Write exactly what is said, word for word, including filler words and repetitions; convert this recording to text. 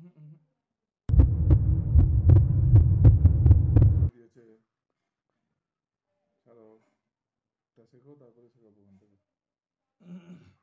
দিয়েছে ছাড়াও তা শেখো তারপরে শেখাবো ওখান থেকে